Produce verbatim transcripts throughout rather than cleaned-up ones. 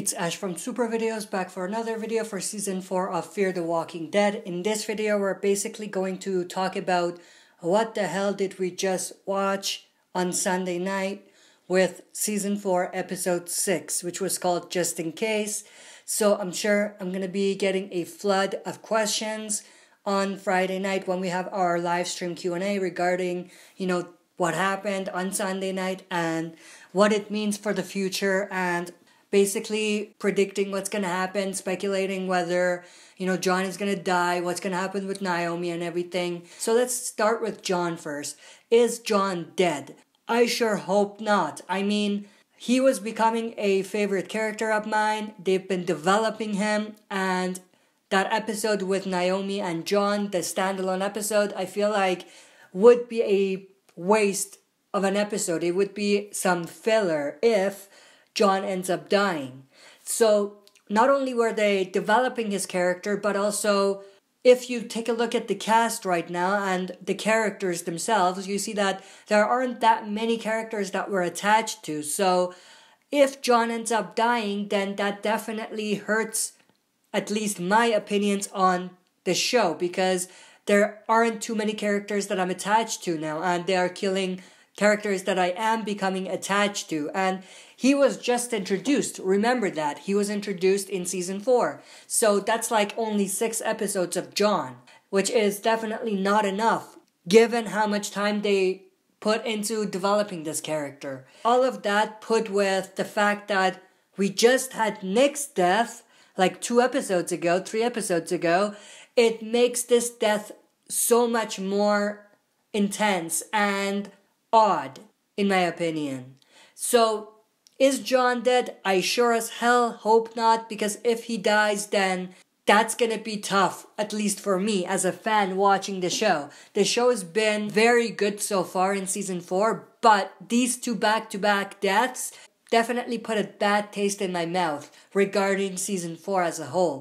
it's Ash from Super Videos, back for another video for season four of Fear the Walking Dead. In this video, we're basically going to talk about what the hell did we just watch on Sunday night with season four episode six, which was called Just In Case. So I'm sure I'm going to be getting a flood of questions on Friday night when we have our live stream Q and A regarding, you know, what happened on Sunday night and what it means for the future, and basically predicting what's going to happen, speculating whether, you know, John is going to die, what's going to happen with Naomi and everything. So let's start with John first. Is John dead? I sure hope not. I mean, he was becoming a favorite character of mine. They've been developing him, and that episode with Naomi and John, the standalone episode, I feel like would be a waste of an episode. It would be some filler if John ends up dying. So not only were they developing his character, but also if you take a look at the cast right now and the characters themselves, you see that there aren't that many characters that we're attached to. So if John ends up dying, then that definitely hurts at least my opinions on the show, because there aren't too many characters that I'm attached to now, and they are killing characters that I am becoming attached to. And he was just introduced. Remember that. He was introduced in season four. So that's like only six episodes of John, which is definitely not enough given how much time they put into developing this character. All of that put with the fact that we just had Nick's death like two episodes ago, three episodes ago, it makes this death so much more intense and odd, in my opinion. So, is John dead? I sure as hell hope not, because if he dies, then that's gonna be tough, at least for me as a fan watching the show. The show has been very good so far in season four, but these two back-to-back deaths definitely put a bad taste in my mouth regarding season four as a whole.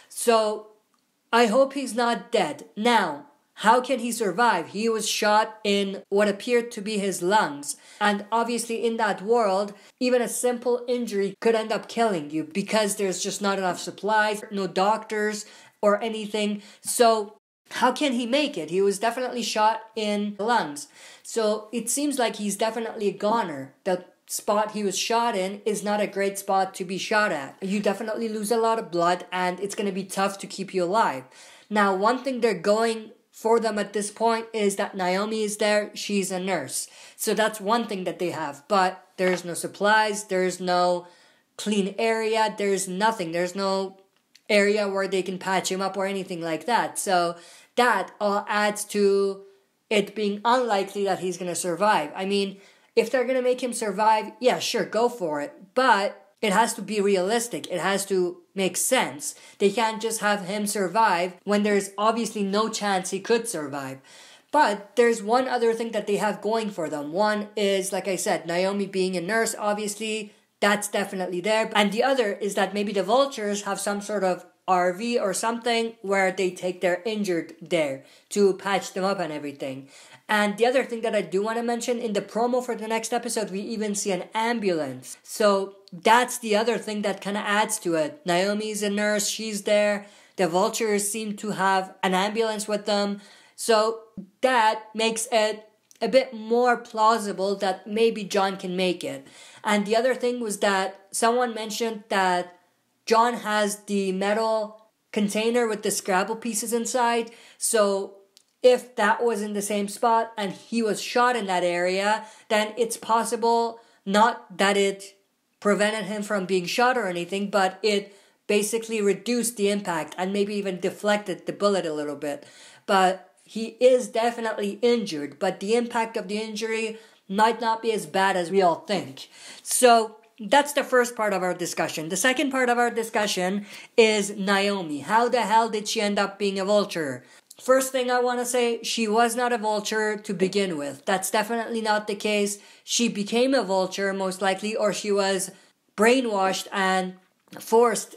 So, I hope he's not dead. Now, how can he survive? He was shot in what appeared to be his lungs. And obviously in that world, even a simple injury could end up killing you because there's just not enough supplies, no doctors or anything. So how can he make it? He was definitely shot in the lungs. So it seems like he's definitely a goner. The spot he was shot in is not a great spot to be shot at. You definitely lose a lot of blood, and it's going to be tough to keep you alive. Now, one thing they're going for them at this point is that Naomi is there. She's a nurse. So that's one thing that they have. But there's no supplies. There's no clean area. There's nothing. There's no area where they can patch him up or anything like that. So that all adds to it being unlikely that he's going to survive. I mean, if they're going to make him survive, yeah, sure, go for it. But it has to be realistic. It has to make sense. They can't just have him survive when there's obviously no chance he could survive. But there's one other thing that they have going for them. One is, like I said, Naomi being a nurse, obviously, that's definitely there. And the other is that maybe the Vultures have some sort of R V or something where they take their injured there to patch them up and everything. And the other thing that I do want to mention, in the promo for the next episode, we even see an ambulance. So that's the other thing that kind of adds to it. Naomi's a nurse, she's there. The Vultures seem to have an ambulance with them. So that makes it a bit more plausible that maybe John can make it. And the other thing was that someone mentioned that John has the metal container with the Scrabble pieces inside. So if that was in the same spot and he was shot in that area, then it's possible, not that it prevented him from being shot or anything, but it basically reduced the impact and maybe even deflected the bullet a little bit. But he is definitely injured, but the impact of the injury might not be as bad as we all think. So that's the first part of our discussion. The second part of our discussion is Naomi. How the hell did she end up being a vulture? First thing I want to say, she was not a vulture to begin with. That's definitely not the case. She became a vulture most likely, or she was brainwashed and forced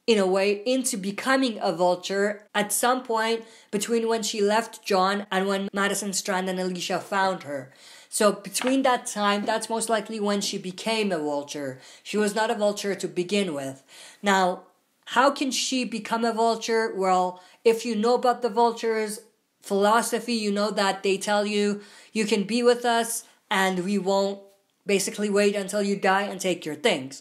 in a way, into becoming a Vulture at some point between when she left John and when Madison, Strand, and Alicia found her. So between that time, that's most likely when she became a Vulture. She was not a Vulture to begin with. Now, how can she become a Vulture? Well, if you know about the Vultures' philosophy, you know that they tell you, you can be with us and we won't basically wait until you die and take your things.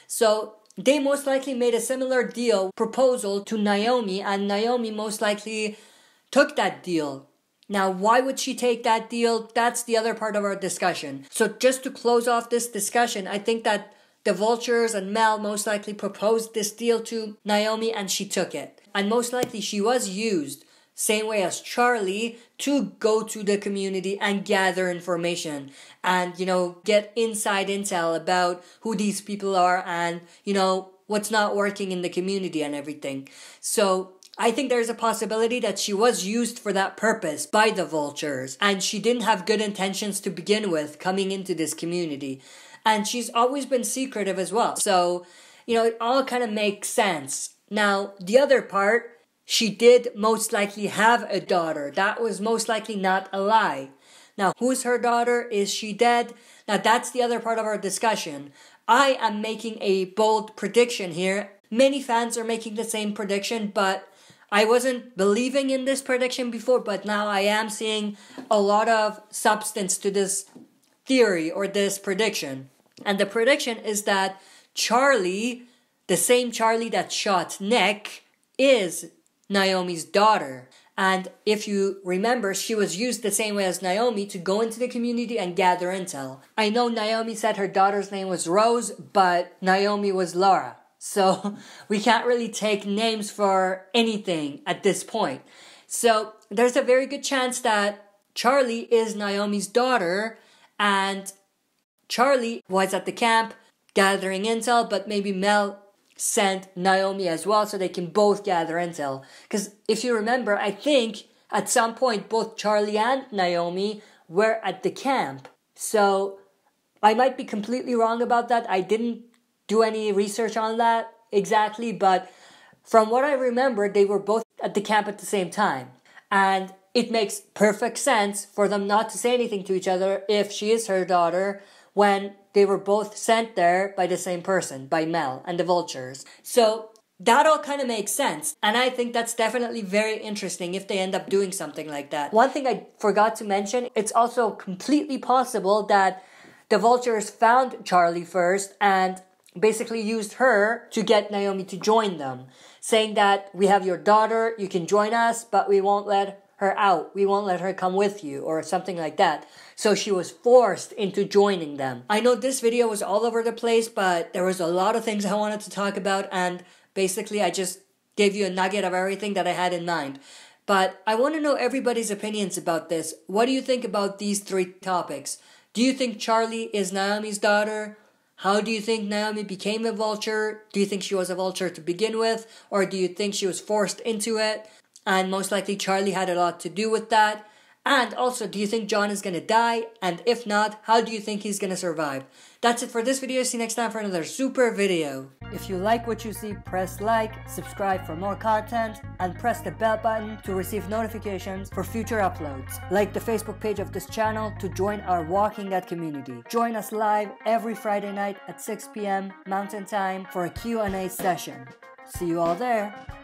So they most likely made a similar deal, proposal to Naomi, and Naomi most likely took that deal. Now, why would she take that deal? That's the other part of our discussion. So just to close off this discussion, I think that the Vultures and Mel most likely proposed this deal to Naomi and she took it. And most likely she was used, same way as Charlie, to go to the community and gather information and, you know, get inside intel about who these people are and, you know, what's not working in the community and everything. So I think there's a possibility that she was used for that purpose by the Vultures and she didn't have good intentions to begin with coming into this community. And she's always been secretive as well. So, you know, it all kind of makes sense. Now, the other part, she did most likely have a daughter. That was most likely not a lie. Now, who's her daughter? Is she dead? Now, that's the other part of our discussion. I am making a bold prediction here. Many fans are making the same prediction, but I wasn't believing in this prediction before, but now I am seeing a lot of substance to this theory or this prediction. And the prediction is that Charlie, the same Charlie that shot Nick, is Naomi's daughter. And if you remember, she was used the same way as Naomi to go into the community and gather intel. I know Naomi said her daughter's name was Rose, but Naomi was Laura. So we can't really take names for anything at this point. So there's a very good chance that Charlie is Naomi's daughter and Charlie was at the camp gathering intel, but maybe Mel sent Naomi as well so they can both gather intel. Because if you remember, I think at some point both Charlie and Naomi were at the camp. So I might be completely wrong about that. I didn't do any research on that exactly, but from what I remember, they were both at the camp at the same time. And it makes perfect sense for them not to say anything to each other if she is her daughter when they were both sent there by the same person, by Mel and the Vultures. So that all kind of makes sense. And I think that's definitely very interesting if they end up doing something like that. One thing I forgot to mention, it's also completely possible that the Vultures found Charlie first and basically used her to get Naomi to join them, saying that we have your daughter, you can join us, but we won't let her out. We won't let her come with you or something like that. So she was forced into joining them. I know this video was all over the place, but there was a lot of things I wanted to talk about and basically I just gave you a nugget of everything that I had in mind. But I want to know everybody's opinions about this. What do you think about these three topics? Do you think Charlie is Naomi's daughter? How do you think Naomi became a Vulture? Do you think she was a Vulture to begin with? Or do you think she was forced into it? And most likely Charlie had a lot to do with that. And also, do you think John is going to die? And if not, how do you think he's going to survive? That's it for this video. See you next time for another super video. If you like what you see, press like, subscribe for more content, and press the bell button to receive notifications for future uploads. Like the Facebook page of this channel to join our Walking Dead community. Join us live every Friday night at six p m Mountain Time for a Q and A session. See you all there.